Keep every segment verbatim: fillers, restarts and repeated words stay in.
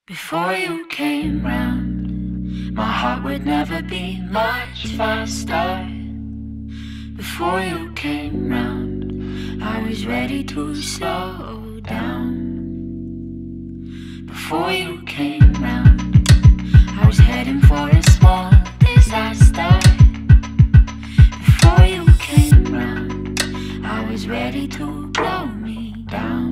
Before you came round, my heart would never beat much faster. Before you came round, I was ready to slow down. Before you came round, I was heading for a small disaster. Before you came round, I was ready to blow me down.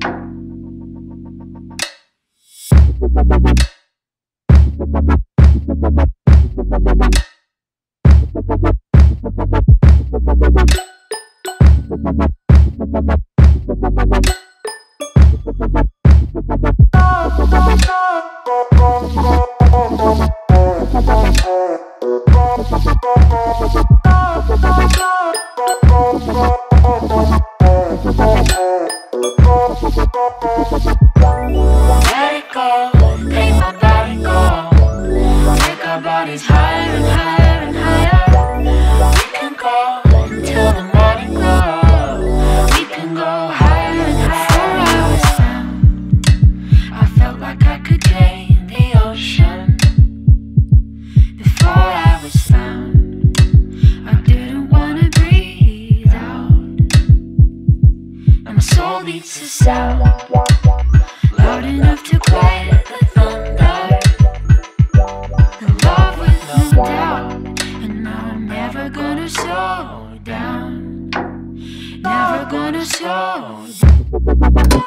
Let it go, make my body go. Take our bodies higher and higher and higher. We can go until the morning glow. We can go higher and higher. Before I was found, I felt like I could drain the ocean. Before I was found, I didn't wanna breathe out. And my soul beats a sound loud enough to quiet the thunder. The love with no doubt, and now I'm never gonna slow down. Never gonna slow down.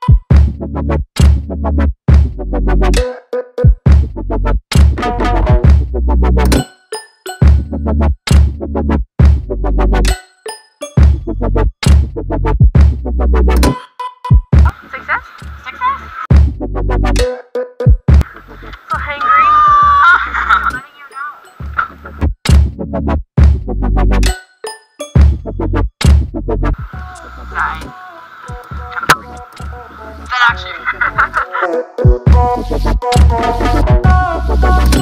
Success? Success? So hangry? Letting you know. Sorry. That actually.